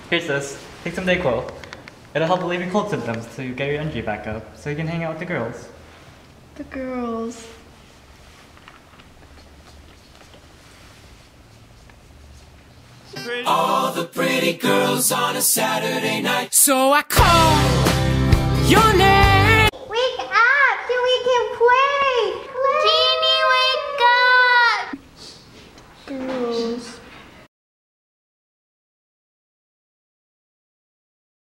Here's this. Take some Dayquil. It'll help relieve your cold symptoms to get your energy back up, so you can hang out with the girls. The girls. All the pretty girls on a Saturday night. So I call your name.